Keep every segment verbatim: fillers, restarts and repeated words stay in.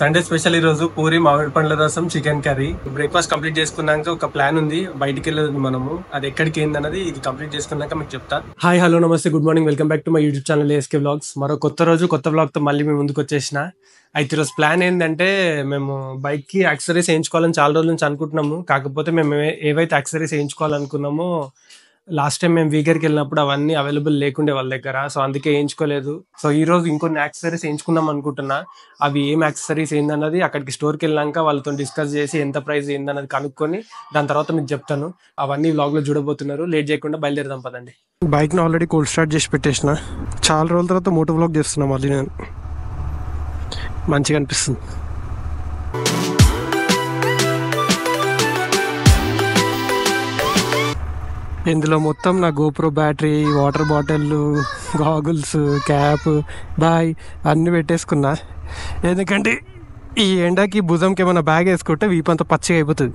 Sunday special ఈ రోజు పూరి మామిడి పండ్ల రసం చికెన్ కర్రీ. బ్రేక్ఫాస్ట్ కంప్లీట్ చేసుకున్నాక ఒక ప్లాన్ ఉంది, బయటికి వెళ్ళదు మనము. అది ఎక్కడికి ఏందన్నది ఇది కంప్లీట్ చేసుకున్నాక మీకు చెప్తా. హాయ్ హలో నమస్తే good morning, welcome back to my YouTube channel ASK vlogs. మరో కొత్త రోజు కొత్త వ్లాగ్ తో మళ్ళీ మేము ముందుకు వచ్చేసిన. అయితే ఈరోజు ప్లాన్ ఏంటంటే మేము బైక్ కి యాక్సెసరీస్ వేయించుకోవాలని చాలా రోజుల నుంచి అనుకుంటున్నాము. కాకపోతే మేము ఏవైతే యాక్సెసరీస్ వేయించుకోవాలనుకున్నామో లాస్ట్ టైం మేము వీగర్కి వెళ్ళినప్పుడు అవన్నీ అవైలబుల్ లేకుండే వాళ్ళ దగ్గర, సో అందుకే వేయించుకోలేదు. సో ఈ రోజు ఇంకొన్ని యాక్సెసరీస్ వేయించుకుందాం అనుకుంటున్నా. అవి ఏం యాక్సెసరీస్ ఏందన్నది అక్కడికి స్టోర్కి వెళ్ళాక వాళ్ళతో డిస్కస్ చేసి ఎంత ప్రైస్ ఏందన్నది కనుక్కొని దాని తర్వాత మీకు చెప్తాను. అవన్నీ వ్లాగ్ లో చూడబోతున్నారు. లేట్ చేయకుండా బయలుదేరదాం పదండి. బైక్ ని ఆల్రెడీ కోల్డ్ స్టార్ట్ చేసి పెట్టేసిన. చాలా రోజుల తర్వాత మోటో వ్లాగ్ చేస్తున్నా మళ్ళీ నేను. మంచిగా అనిపిస్తుంది. ఇందులో మొత్తం నా GoPro battery, water bottle, goggles, cap, బాయ్ అన్నీ పెట్టేసుకున్నా. ఎందుకంటే ఈ ఎండకి భుజంకి ఏమైనా బ్యాగ్ వేసుకుంటే వీపంతా పచ్చిగా అయిపోతుంది.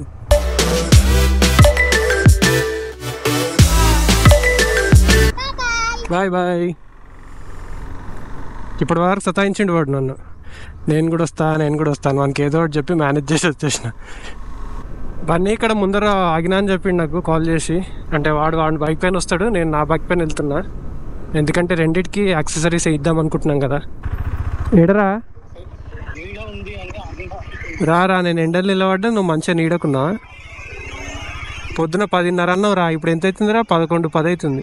బాయ్ బాయ్. ఇప్పటి వరకు సతాయించిండు వాడు నన్ను, నేను కూడా వస్తా నేను కూడా వస్తాను మనకి ఏదో ఒకటి చెప్పి మేనేజ్ చేసి వచ్చేసిన. వాడిని ఇక్కడ ముందర ఆగినా అని చెప్పిండు నాకు కాల్ చేసి. అంటే వాడు వాడి బైక్ పైన వస్తాడు, నేను నా బైక్ పైన వెళ్తున్నా. ఎందుకంటే రెండింటికి యాక్సెసరీస్ ఇద్దాం అనుకుంటున్నాం కదా. ఎడరా రా రా, నేను ఎండలు నిలబడ్డా, నువ్వు మంచిగా నీడకున్నా. పొద్దున పదిన్నర అన్నావు రా, ఇప్పుడు ఎంత అవుతుందిరా? పదకొండు పది అవుతుంది.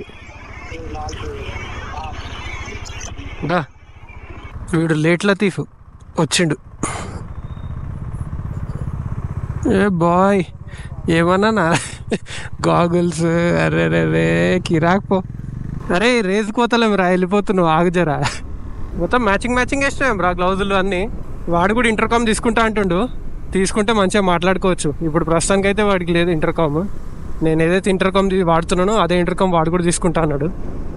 రా, వీడు లేట్ లతీఫ్ వచ్చిండు. ఏ బాయ్ ఏమన్నా గాగుల్స్, అరే రే రే కిరాక్ పో. అరే రేసు కోతలేం రా, వెళ్ళిపోతున్నావు ఆగుజరా. మొత్తం మ్యాచింగ్ మ్యాచింగ్ వేసినాం రా గ్లౌజులు అన్నీ. వాడు కూడా ఇంటర్కామ్ తీసుకుంటా అంటుండు. తీసుకుంటే మంచిగా మాట్లాడుకోవచ్చు. ఇప్పుడు ప్రస్తుతానికి అయితే వాడికి లేదు ఇంటర్కామ్. నేను ఏదైతే ఇంటర్కామ్ వాడుతున్నానో అదే ఇంటర్కామ్ వాడు కూడా తీసుకుంటా అన్నాడు.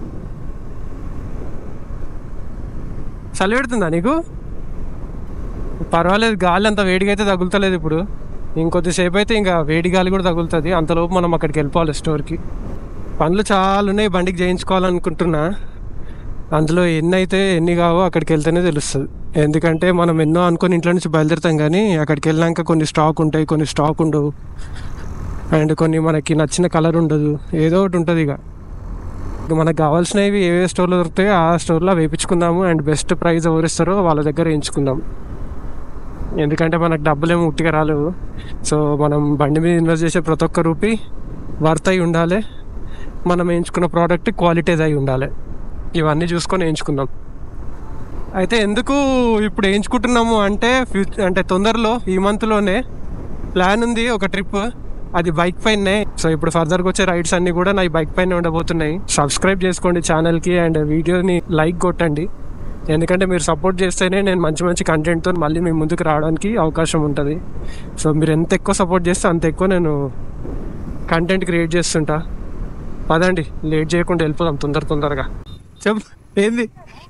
చలి పెడుతుందా నీకు? పర్వాలేదు, గాలి అంత వేడిగా అయితే తగులుతలేదు. ఇప్పుడు ఇంకొద్దిసేపు అయితే ఇంకా వేడి గాలి కూడా తగులుతుంది. అంతలోపు మనం అక్కడికి వెళ్ళిపోవాలి స్టోర్కి. పనులు చాలా ఉన్నాయి, బండికి చేయించుకోవాలనుకుంటున్నా. అందులో ఎన్ని అయితే ఎన్ని కావో అక్కడికి వెళ్తేనే తెలుస్తుంది. ఎందుకంటే మనం ఎన్నో అనుకుని ఇంట్లో నుంచి బయలుదేరుతాం, కానీ అక్కడికి వెళ్ళాక కొన్ని స్టాక్ ఉంటాయి, కొన్ని స్టాక్ ఉండవు, అండ్ కొన్ని మనకి నచ్చిన కలర్ ఉండదు, ఏదో ఒకటి ఉంటుంది. ఇక మనకు కావాల్సినవి ఏ స్టోర్లో దొరుకుతాయో ఆ స్టోర్లో వేయించుకుందాము. అండ్ బెస్ట్ ప్రైస్ ఎవరిస్తారో వాళ్ళ దగ్గర వేయించుకుందాం. ఎందుకంటే మనకు డబ్బులేమో ఉట్టిగా రాలేవు. సో మనం బండి మీద ఇన్వెస్ట్ చేసే ప్రతి ఒక్క రూపీ వర్త్ అయి ఉండాలి. మనం వేయించుకున్న ప్రోడక్ట్ క్వాలిటీస్ అయి ఉండాలి. ఇవన్నీ చూసుకొని వేయించుకుందాం. అయితే ఎందుకు ఇప్పుడు వేయించుకుంటున్నాము అంటే ఫ్యూచర్ అంటే తొందరలో ఈ మంత్లోనే ప్లాన్ ఉంది ఒక ట్రిప్. అది బైక్ పైనే. సో ఇప్పుడు ఫర్దర్గా వచ్చే రైడ్స్ అన్నీ కూడా నా బైక్ పైన ఉండబోతున్నాయి. సబ్స్క్రైబ్ చేసుకోండి ఛానల్కి అండ్ వీడియోని లైక్ కొట్టండి. ఎందుకంటే మీరు సపోర్ట్ చేస్తేనే నేను మంచి మంచి కంటెంట్తో మళ్ళీ మీ ముందుకు రావడానికి అవకాశం ఉంటుంది. సో మీరు ఎంత ఎక్కువ సపోర్ట్ చేస్తే అంత ఎక్కువ నేను కంటెంట్ క్రియేట్ చేస్తుంటా. పదండి, లేట్ చేయకుండా వెళ్ళిపోదాం తొందర తొందరగా. చెప్పు ఏంది?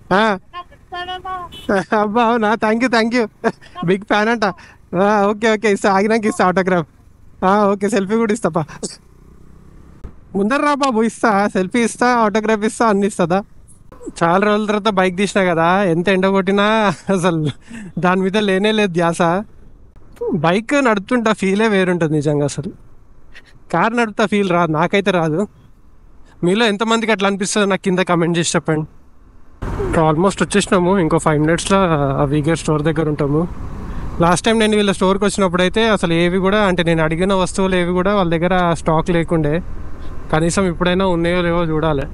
అబ్బా అవునా, thank you thank you, big fan అంట. ఓకే ఓకే, ఇస్తా, ఆగినాక ఇస్తా ఆటోగ్రాఫ్. ఓకే, సెల్ఫీ కూడా ఇస్తాపా. ముందర రా బాబు, ఇస్తా సెల్ఫీ ఇస్తా, ఆటోగ్రాఫ్ ఇస్తా, అన్ని ఇస్తుందా. చాలా రోజుల తర్వాత బైక్ తీసినా కదా, ఎంత ఎండ కొట్టినా అసలు దాని మీద లేనే లేదు ధ్యాస. బైక్ నడుపుతుంటా ఫీలే వేరుంటుంది నిజంగా. అసలు కార్ నడుపుతా ఫీల్ రాదు, నాకైతే రాదు. మీలో ఎంతమందికి అట్లా అనిపిస్తుందో నాకు కింద కమెంట్ చేసి చెప్పండి. ఆల్మోస్ట్ వచ్చేసినాము, ఇంకో ఫైవ్ మినిట్స్లో ఆ వీగర్ స్టోర్ దగ్గర ఉంటాము. లాస్ట్ టైం నేను వీళ్ళ స్టోర్కి వచ్చినప్పుడు అయితే అసలు ఏవి కూడా అంటే నేను అడిగిన వస్తువులు ఏవి కూడా వాళ్ళ దగ్గర స్టాక్ లేకుండే. కనీసం ఇప్పుడైనా ఉన్నాయో లేవో చూడాలి.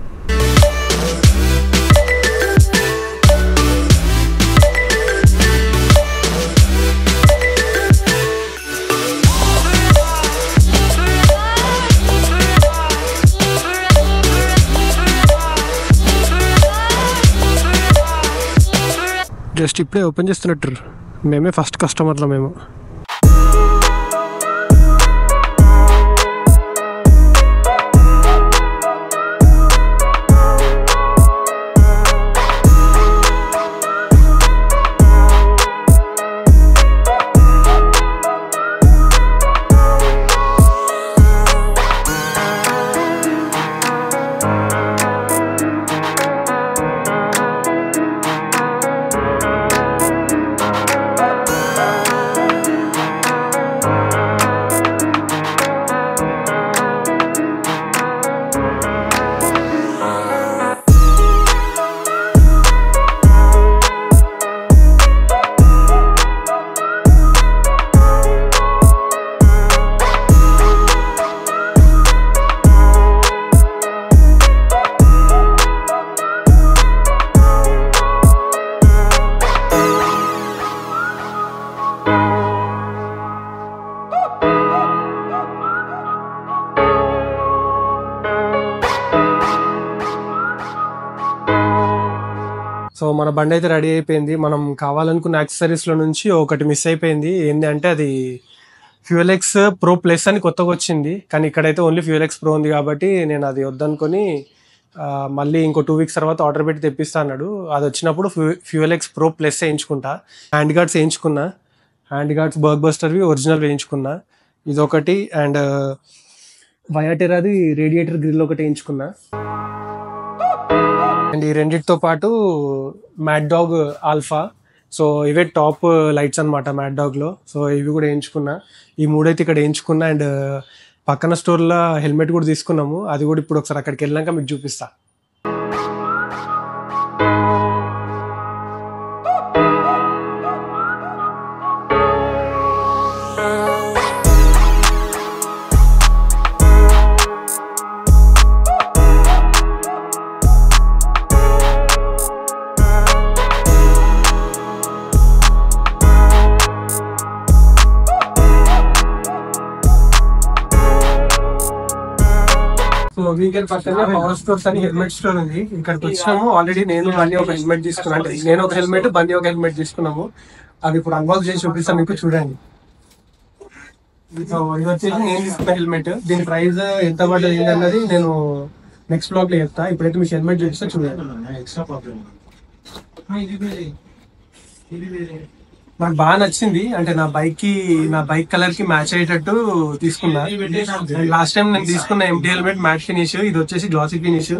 జస్ట్ ఇప్పుడే ఓపెన్ చేస్తున్నట్టు, మేమే ఫస్ట్ కస్టమర్లో మేము. సో మన బండి అయితే రెడీ అయిపోయింది. మనం కావాలనుకున్న యాక్సెసరీస్లో నుంచి ఒకటి మిస్ అయిపోయింది. ఏంటి అంటే అది ఫ్యూయల్ ఎక్స్ ప్రో ప్లస్ అని కొత్తగా వచ్చింది, కానీ ఇక్కడైతే ఓన్లీ ఫ్యూయల్ ఎక్స్ ప్రో ఉంది కాబట్టి నేను అది వద్దనుకొని మళ్ళీ ఇంకో టూ వీక్స్ తర్వాత ఆర్డర్ పెట్టి తెప్పిస్తా అన్నాడు. అది వచ్చినప్పుడు ఫ్యూ ఫ్యూయల్ ఎక్స్ ప్రో ప్లస్ వేయించుకుంటా. హ్యాండ్ గార్డ్స్ వేయించుకున్నా, హ్యాండ్ గార్డ్స్ బర్గ్ బస్టర్వి ఒరిజినల్ వేయించుకున్నా ఇదొకటి. అండ్ వయాటెరాది రేడియేటర్ గ్రిల్ ఒకటి వేయించుకున్నా. అండ్ ఈ రెండిటితో పాటు మ్యాడ్ డాగ్ ఆల్ఫా, సో ఇవే టాప్ లైట్స్ అనమాట మ్యాడ్ డాగ్లో. సో ఇవి కూడా వేయించుకున్నా. ఈ మూడైతే ఇక్కడ వేయించుకున్నా. అండ్ పక్కన స్టోర్లో హెల్మెట్ కూడా తీసుకున్నాము, అది కూడా ఇప్పుడు ఒకసారి అక్కడికి వెళ్ళాక మీకు చూపిస్తా. సో వీకెండ్ పక్కనే పవర్ స్టోర్స్ అని హెల్మెట్ స్టోర్ ఉంది. ఇక్కడికి వచ్చినాము. ఆల్రెడీ నేను బన్నీ ఒక హెల్మెట్ తీసుకున్నాను, అంటే నేను ఒక హెల్మెట్ బన్నీ ఒక హెల్మెట్ తీసుకున్నాము. అది ఇప్పుడు అన్బాక్స్ చేసి చూపిస్తాను మీకు, చూడండి. ఇది వచ్చేసి నేను తీసుకున్న హెల్మెట్. దీని ప్రైస్ ఎంత పడ్డది అన్నది నేను నెక్స్ట్ బ్లాగ్ లో చెప్తా. ఇప్పుడైతే మీకు హెల్మెట్ చూపిస్తా చూడండి. నాకు బాగా నచ్చింది, అంటే నా బైక్ కి నా బైక్ కలర్ కి మ్యాచ్ అయ్యేటట్టు తీసుకున్నా. లాస్ట్ టైం నేను తీసుకున్న ఎంటీ హెల్మెట్ మ్యాట్ ఫినిష్, ఇది వచ్చేసి గ్లాసీ ఫినిష్.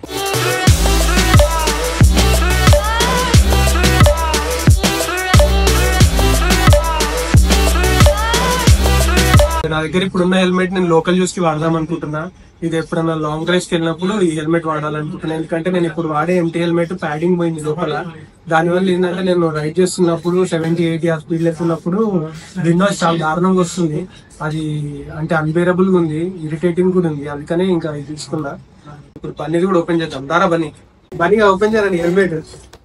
నా దగ్గర ఇప్పుడున్న హెల్మెట్ నేను లోకల్ యూస్ కి వాడదాం అనుకుంటున్నా. ఇది ఎప్పుడన్నా లాంగ్ డ్రైవ్స్ కి వెళ్ళినప్పుడు ఈ హెల్మెట్ వాడాలనుకుంటున్నాను. ఎందుకంటే నేను ఇప్పుడు వాడే ఎంటీ హెల్మెట్ ప్యాడింగ్ పోయింది లోపల. దానివల్ల ఏంటంటే నేను రైడ్ చేస్తున్నప్పుడు సెవెంటీ ఎయిటీ ఆ స్పీడ్ వెళ్తున్నప్పుడు విండోస్ చాలా దారుణంగా వస్తుంది. అది అంటే అన్బేరబుల్ గా ఉంది, ఇరిటేటింగ్ కూడా ఉంది. అందుకనే ఇంకా ఇది తీసుకున్నా. ఇప్పుడు బన్నీది కూడా ఓపెన్ చేద్దాం. దారా బన్నీ బన్నీగా ఓపెన్ చేయాలని హెల్మెట్.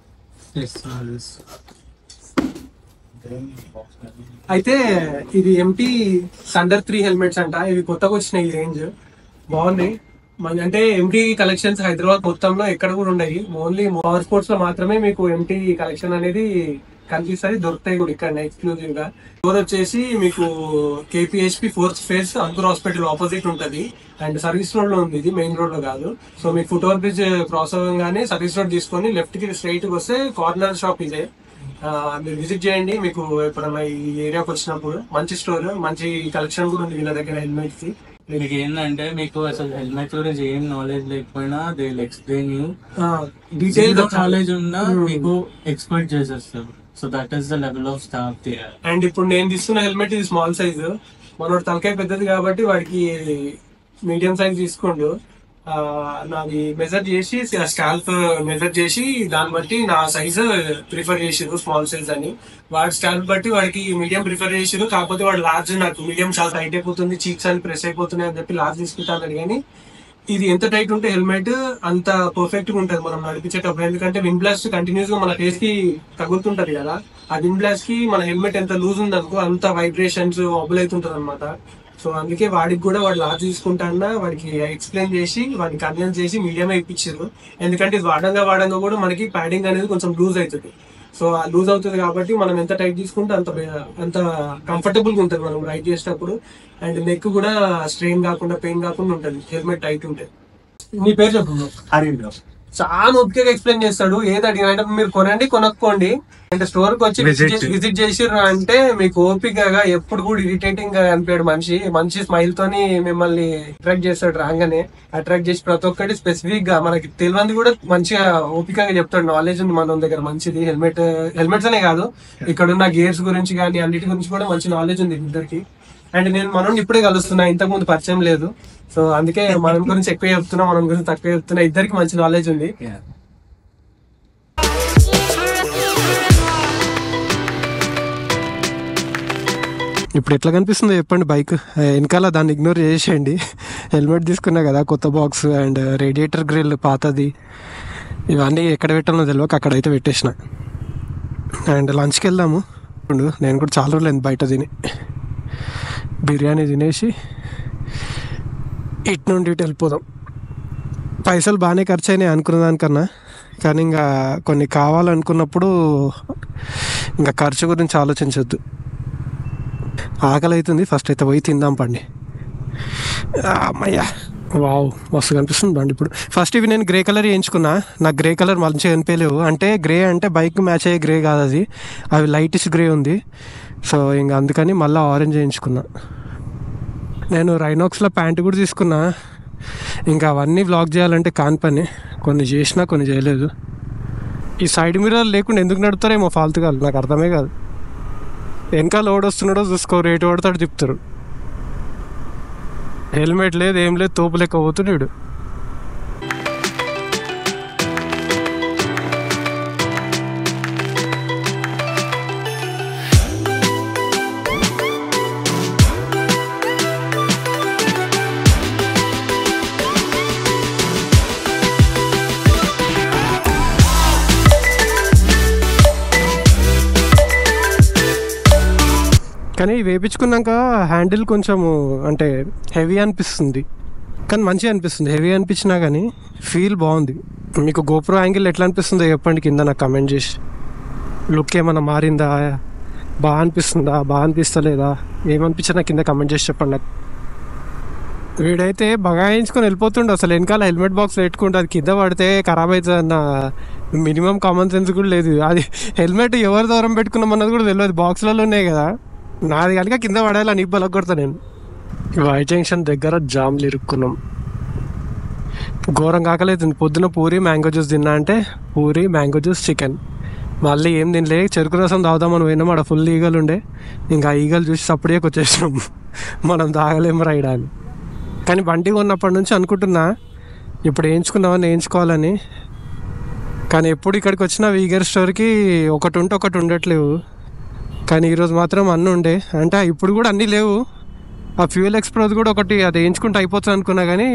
అయితే ఇది ఎంటీ థండర్ త్రీ హెల్మెట్స్ అంట. ఇవి కొత్తగా వచ్చినాయి, ఈ రేంజ్ బాగున్నాయి. అంటే ఎంటీ కలెక్షన్స్ హైదరాబాద్ మొత్తంలో ఎక్కడ కూడా ఉన్నాయి. ఓన్లీ పవర్ స్పోర్ట్స్ లో మాత్రమే మీకు ఎంటీ కలెక్షన్ అనేది కనిపిస్తుంది, దొరుకుతాయి కూడా ఇక్కడ ఎక్స్క్లూజివ్ గా. డోర్ వచ్చేసి మీకు KPHB fourth phase Ankur hospital opposite ఉంటది. అండ్ సర్వీస్ రోడ్ లో ఉంది, ఇది మెయిన్ రోడ్ లో కాదు. సో మీకు ఫుట్ ఓవర్ బ్రిడ్జ్ క్రాస్ అవ్వగానే సర్వీస్ రోడ్ తీసుకొని లెఫ్ట్ కి స్ట్రైట్ కి వస్తే కార్నర్ షాప్ ఇదే. మీరు విజిట్ చేయండి. మీకు ఎప్పుడన్నా ఈ ఏరియాకి వచ్చినప్పుడు మంచి స్టోర్, మంచి కలెక్షన్ కూడా ఉంది వీళ్ళ దగ్గర హెల్మెట్ కి. మీకు ఏంటంటే మీకు అసలు హెల్మెట్ గురించి ఏం నాలెడ్జ్ లేకపోయినా they will explain you. Detail knowledge ఉన్నా మీకు ఎక్స్ప్లెయిన్ చేసేస్తారు. So that is the level of staff there. And ఇప్పుడు నేను తీసుకున్న హెల్మెట్ ఇది స్మాల్ సైజ్, మనోడు తలకాయ పెద్దది కాబట్టి వాడికి మీడియం సైజ్ తీసుకోండు. నాది మెజర్ చేసి స్కాల్ప్ మెజర్ చేసి దాన్ని బట్టి నా సైజ్ ప్రిఫర్ చేసిరు స్మాల్ సైజ్ అని. వాడి స్కాల్ప్ బట్టి వాడికి మీడియం ప్రిఫర్ చేసిరు. కాకపోతే వాడు లార్జ్, నాకు మీడియం చాలా టైట్ అయిపోతుంది, చీక్స్ అని ప్రెస్ అయిపోతున్నాయి అని చెప్పి లార్జ్ తీసుకుంటాను. కానీ ఇది ఎంత టైట్ ఉంటే హెల్మెట్ అంత పర్ఫెక్ట్ గా ఉంటుంది మనం నడిపించేటప్పుడు. ఎందుకంటే విండ్ బ్లాస్ట్ కంటిన్యూస్ గా మన ఫేస్ కి తగులుతుంటది కదా, ఆ విండ్ బ్లాస్ట్ కి మన హెల్మెట్ ఎంత లూజ్ ఉందనుకో అంత వైబ్రేషన్స్ అబుల్ అవుతుంటది అనమాట. సో అందుకే వాడికి కూడా వాడు లార్జ్ తీసుకుంటా వాడికి ఎక్స్ప్లెయిన్ చేసి వాడిని కన్విన్స్ చేసి మీడియమే ఇప్పించారు. ఎందుకంటే ఇది వాడంగా వాడంగా కూడా మనకి ప్యాడింగ్ అనేది కొంచెం లూజ్ అవుతుంది. సో ఆ లూజ్ అవుతుంది కాబట్టి మనం ఎంత టైట్ తీసుకుంటే అంత అంత కంఫర్టబుల్ గా ఉంటుంది మనం రైడ్ చేసేటప్పుడు. అండ్ నెక్ కూడా స్ట్రెయిన్ కాకుండా పెయిన్ కాకుండా ఉంటుంది హెల్మెట్ టైట్ ఉంటే. నీ పేరు చెప్పు. హరీంద్ర. చాలా ఓపికగా ఎక్స్ప్లెయిన్ చేస్తాడు. ఏది అడిగినా మీరు కొనండి, కొనుక్కోండి. అంటే స్టోర్ కి వచ్చి విజిట్ చేసిర్రు అంటే మీకు ఓపికగా ఎప్పుడు కూడా ఇరిటేటింగ్ గా అనిపించాడు మనిషి. మంచి స్మైల్ తోని మిమ్మల్ని అట్రాక్ట్ చేస్తాడు. రాగానే అట్రాక్ట్ చేసి ప్రతి ఒక్కటి స్పెసిఫిక్ గా మనకి తెలియంది కూడా మంచిగా ఓపికగా చెప్తాడు. నాలెడ్జ్ ఉంది మన దగ్గర మంచిది. హెల్మెట్ హెల్మెట్స్ అనే కాదు, ఇక్కడ ఉన్న గేర్స్ గురించి కానీ అన్నిటి గురించి కూడా మంచి నాలెడ్జ్ ఉంది ఇద్దరికి. అండ్ నేను మనం ఇప్పుడే కలుస్తున్నా, ఇంతకు ముందు పరిచయం లేదు. సో అందుకే మనం గురించి ఎక్కువ చెప్తున్నా, మనం గురించి తక్కువ చెప్తున్నా. ఇద్దరికి మంచి నాలెడ్జ్ ఉంది. ఇప్పుడు ఎట్లా కనిపిస్తుందో చెప్పండి బైక్ వెనకాల, దాన్ని ఇగ్నోర్ చేసేయండి. హెల్మెట్ తీసుకున్నా కదా, కొత్త బాక్స్ అండ్ రేడియేటర్ గ్రిల్ పాతది, ఇవన్నీ ఎక్కడ పెట్టాలో తెలియక అక్కడైతే పెట్టేసిన. అండ్ లంచ్కి వెళ్దాము. నేను కూడా చాలా రోజులు బయట తిని బిర్యానీ తినేసి ఇటు నుండి ఇటు వెళ్ళిపోదాం. పైసలు బాగానే ఖర్చు అయినాయి అనుకున్న దానికన్నా. కానీ ఇంకా కొన్ని కావాలనుకున్నప్పుడు ఇంకా ఖర్చు గురించి ఆలోచించొద్దు. ఆకలి అవుతుంది, ఫస్ట్ అయితే పోయి తిందాం పండి. అమ్మయ్యా, వావ్ మస్తు కనిపిస్తుంది బండి ఇప్పుడు. ఫస్ట్ ఇవి నేను గ్రే కలర్ వేయించుకున్నా, నాకు గ్రే కలర్ మంచిగా కనిపించలేవు. అంటే గ్రే అంటే బైక్ మ్యాచ్ అయ్యే గ్రే కాదు అది, అవి లైటిష్ గ్రే ఉంది. సో ఇంకా అందుకని మళ్ళీ ఆరెంజ్ వేయించుకున్నా. నేను రైనాక్స్లో ప్యాంటు కూడా తీసుకున్నా. ఇంకా అవన్నీ వ్లాగ్ చేయాలంటే కాని పని, కొన్ని చేసినా కొన్ని చేయలేదు. ఈ సైడ్ మిర్రర్ లేకుండా ఎందుకు నడుపుతారేమో ఫాల్తుగా, నాకు అర్థమే కాదు. వెనకాల లోడ్ వస్తున్నాడో చూసుకో, రేటు పడతాడు చెప్తారు. హెల్మెట్ లేదు, ఏం లేదు, తోపు లెక్క పోతున్నాడు. కానీ వేపించుకున్నాక హ్యాండిల్ కొంచెము అంటే హెవీ అనిపిస్తుంది, కానీ మంచిగా అనిపిస్తుంది. హెవీ అనిపించినా కానీ ఫీల్ బాగుంది. మీకు గోప్రో యాంగిల్ ఎట్లా అనిపిస్తుందో చెప్పండి కింద నాకు కమెంట్ చేసి. లుక్ ఏమన్నా మారిందా, బాగా అనిపిస్తుందా, బాగా అనిపిస్తలేదా, ఏమనిపించినా కింద కమెంట్ చేసి చెప్పండి నాకు. వీడైతే బగాయించుకొని వెళ్ళిపోతుండే, అసలు వెనకాల హెల్మెట్ బాక్స్ పెట్టుకుంటే అది కింద పడితే ఖరాబ్ అవుతుంది అన్న మినిమం కామన్ సెన్స్ కూడా లేదు. అది హెల్మెట్ ఎవరి దూరం పెట్టుకున్నామన్నది కూడా తెలియదు, బాక్స్లలో ఉన్నాయి కదా. నాది కనుక కింద పడేయాలని ఇబ్బంది కొడతా నేను. వై జంక్షన్ దగ్గర జామ్లు ఇరుక్కున్నాం. ఘోరం కాకలేదు. పొద్దున పూరి మ్యాంగో జ్యూస్ తిన్నా అంటే పూరి మ్యాంగో జ్యూస్ చికెన్, మళ్ళీ ఏం తినలే. చెరుకు రసం తాగుదామని పోయినాం, అక్కడ ఫుల్ ఈగలు ఉండే. ఇంకా ఈగలు చూసి అప్పుడే వచ్చేసినాం, మనం తాగలేము రైడా అని. కానీ బండి కొన్నప్పటి నుంచి అనుకుంటున్నా ఇప్పుడు వేయించుకుందామని, వేయించుకోవాలని. కానీ ఎప్పుడు ఇక్కడికి వచ్చినా వీగర్ స్టోర్కి ఒకటి ఉంటే ఒకటి ఉండట్లేవు. కానీ ఈరోజు మాత్రం అన్నీ ఉండే, అంటే ఇప్పుడు కూడా అన్నీ లేవు. ఆ ఫ్యూయల్ ఎక్స్ప్రెస్ కూడా ఒకటి అది వేయించుకుంటే అయిపోతుంది అనుకున్నా, కానీ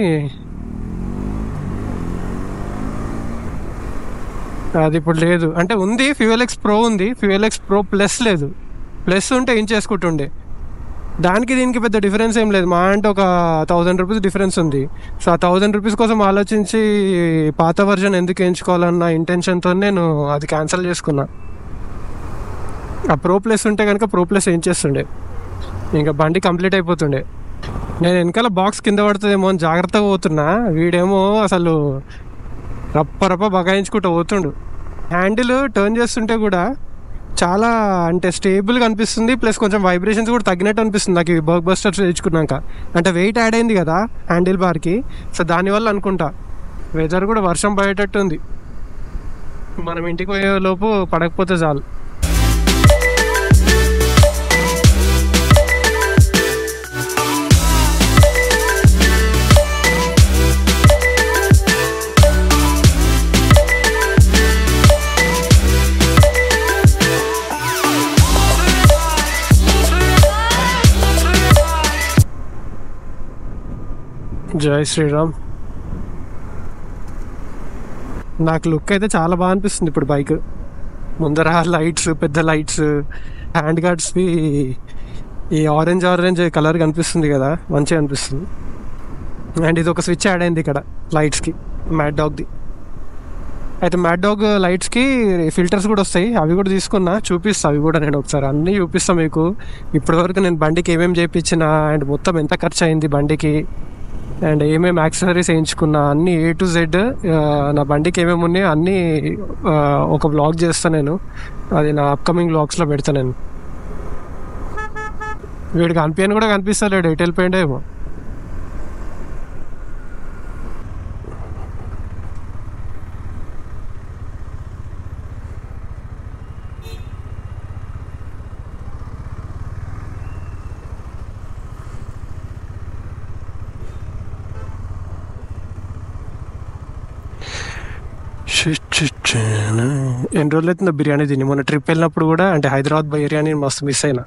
అది ఇప్పుడు లేదు. అంటే ఉంది, ఫ్యూయల్ ఎక్స్ ప్రో ఉంది, ఫ్యూయల్ ఎక్స్ ప్రో ప్లస్ లేదు. ప్లస్ ఉంటే ఏం చేసుకుంటుండే. దానికి దీనికి పెద్ద డిఫరెన్స్ ఏం లేదు, మా అంటే ఒక థౌజండ్ రూపీస్ డిఫరెన్స్ ఉంది. సో ఆ థౌజండ్ రూపీస్ కోసం ఆలోచించి పాత వర్జన్ ఎందుకు వేయించుకోవాలన్న ఇంటెన్షన్తో నేను అది క్యాన్సిల్ చేసుకున్నా. ఆ ప్రో ప్లస్ ఉంటే కనుక ప్రో ప్లస్ ఏం చేస్తుండే, ఇంకా బండి కంప్లీట్ అయిపోతుండే. నేను వెనకాల బాక్స్ కింద పడుతుందేమో అని జాగ్రత్తగా పోతున్నా, వీడేమో అసలు రప్ప రప్ప బగాయించుకుంటూ పోతుండు. హ్యాండిల్ టర్న్ చేస్తుంటే కూడా చాలా అంటే స్టేబుల్గా అనిపిస్తుంది, ప్లస్ కొంచెం వైబ్రేషన్స్ కూడా తగ్గినట్టు అనిపిస్తుంది నాకు ఈ బర్క్ బస్టర్స్ వేయించుకున్నాక. అంటే వెయిట్ యాడ్ అయింది కదా హ్యాండిల్ బార్కి, సో దానివల్ల అనుకుంటా. వెదర్ కూడా వర్షం పడేటట్టు ఉంది, మనం ఇంటికి పోయే లోపు పడకపోతే చాలు. జై శ్రీరామ్. నాకు లుక్ అయితే చాలా బాగా అనిపిస్తుంది ఇప్పుడు బైక్. ముందర లైట్స్, పెద్ద లైట్స్, హ్యాండ్ గార్డ్స్వి ఈ ఆరెంజ్ ఆరెంజ్ కలర్ కనిపిస్తుంది కదా, మంచిగా అనిపిస్తుంది. అండ్ ఇది ఒక స్విచ్ యాడ్ అయింది ఇక్కడ లైట్స్కి, మ్యాడ్ డాగ్ది. అయితే మ్యాడ్ డాగ్ లైట్స్కి ఫిల్టర్స్ కూడా వస్తాయి, అవి కూడా తీసుకున్నా, చూపిస్తా అవి కూడా. నేను ఒకసారి అన్నీ చూపిస్తాను మీకు. ఇప్పటివరకు నేను బండికి ఏమేమి చేయించిన అండ్ మొత్తం ఎంత ఖర్చు అయింది బండికి, అండ్ ఏమేమి యాక్సెసరీస్ వేయించుకున్నా, అన్నీ ఏ టు జెడ్ నా బండికి ఏమేమి ఉన్నాయో అన్నీ ఒక వ్లాగ్ చేస్తాను నేను. అది నా అప్కమింగ్ వ్లాగ్స్లో పెడతాను నేను. వీడికి కనిపించని కూడా కనిపిస్తలేడు, ఎటు వెళ్ళిపోయిండో ఏమో. ఎన్ని రోజులు అవుతుందో బిర్యానీ తిని. మొన్న ట్రిప్ వెళ్ళినప్పుడు కూడా అంటే హైదరాబాద్ బిర్యానీ మస్తు మిస్ అయినా.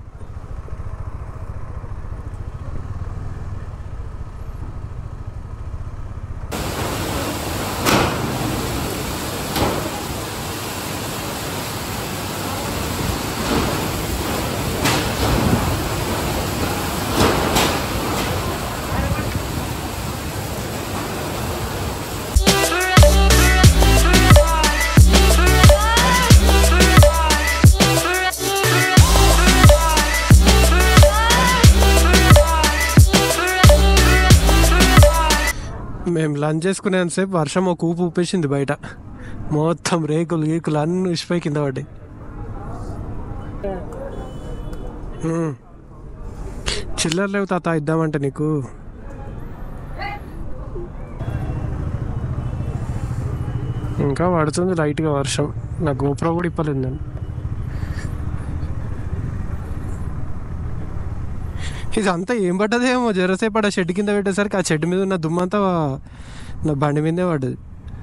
మేము లంచ్ చేసుకునేంతసేపు వర్షం ఒక ఊపు ఊపేసింది బయట. మొత్తం రేకులు గీకులు అన్నీ ఉసిపోయి కింద పడ్డాయి. ఉమ్. చిల్లర లేవు తాత ఇద్దామంటే నీకు. ఇంకా పడుతుంది లైట్గా వర్షం. నా గోప్రో కూడా ఇప్పలేదు నేను. ఇదంతా ఏం పడ్డదేమో, జరసేపు పడ్డ షెడ్ కింద పెట్టేసరికి ఆ షెడ్ మీద ఉన్న దుమ్మంతా నా బండి మీదే పడ్డది.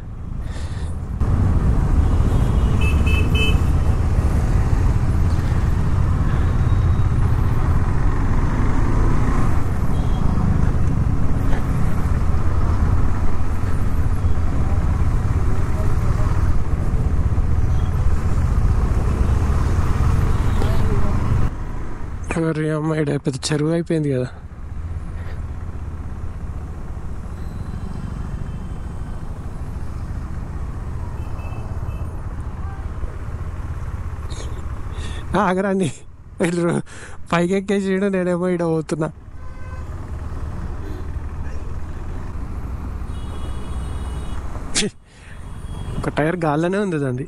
మరి అమ్మాయి పెద్ద చెరువు అయిపోయింది కదా. ఆగరాండి, ఇట్లా పైకి ఎక్కేసి నేనేమో ఇడ పోతున్నా. ఒక టైర్ గాల్లోనే ఉంది దాన్ని.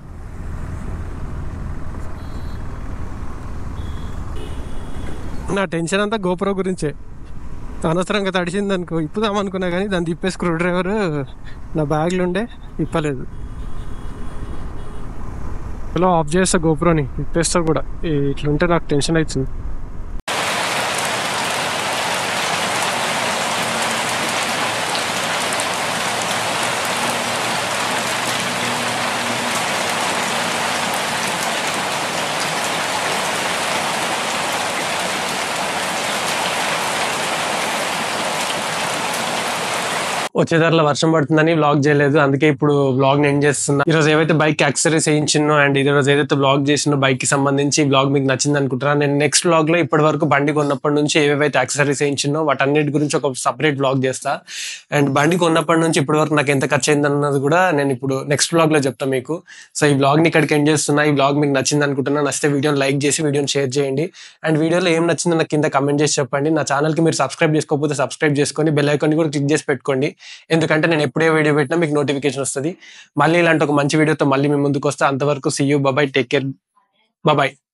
నా టెన్షన్ అంతా గోప్రో గురించే. అనవసరంగా తడిసింది అనుకో ఇప్పుదాం అనుకున్నా కానీ దాన్ని తిప్పే స్క్రూ డ్రైవర్ నా బ్యాగ్లో ఉండే ఇప్పలేదు. ఇలా ఆఫ్ చేస్తా గోప్రోని, ఇప్పేస్తా కూడా. ఇట్లుంటే నాకు టెన్షన్ అవుతుంది. వచ్చేదారిలో వర్షం పడుతుందని వ్లాగ్ చేయలేదు, అందుకే ఇప్పుడు వ్లాగ్ ఎండ్ చేస్తున్నా. ఈ రోజు ఏవైతే బైక్ యాక్సెసరీస్ వేయించినో అండ్ ఈ రోజు ఏదైతే వ్లాగ్ చేసినో బైక్ కి సంబంధించి వ్లాగ్ మీకు నచ్చింది అనుకుంటున్నాను. నేను నెక్స్ట్ వ్లాగ్ లో ఇప్పటి వరకు బండి కొన్నప్పటి నుంచి ఏవైతే యాక్సెసరీస్ వేయించినో వాటన్నిటి గురించి ఒక సపరేట్ వ్లాగ్ చేస్తా. అండ్ బండి కొన్నప్పటి నుంచి ఇప్పటి వరకు నాకు ఎంత ఖర్చు అయింది అన్నది కూడా నేను ఇప్పుడు నెక్స్ట్ వ్లాగ్ లో చెప్తాను మీకు. సో ఈ వ్లాగ్ ని ఇక్కడికి ఎండ్ చేస్తున్నా. ఈ వ్లాగ్ మీకు నచ్చింది అనుకుంటున్నా. నచ్చితే వీడియోని లైక్ చేసి వీడియోని షేర్ చేయండి. అండ్ వీడియోలో ఏం నచ్చిందో నాకు కింద కమెంట్ చేసి చెప్పండి. నా ఛానల్ కి మీరు సబ్స్క్రైబ్ చేసుకోకపోతే సబ్స్క్రైబ్ చేసుకొని బెల్ ఐకాన్ కూడా క్లిక్ చేసి పెట్టుకోండి. ఎందుకంటే నేను ఎప్పుడే వీడియో పెట్టినా మీకు నోటిఫికేషన్ వస్తుంది. మళ్ళీ ఇలాంటి ఒక మంచి వీడియోతో మళ్ళీ మీ ముందుకు వస్తా. అంతవరకు see you, bye, take care, bye.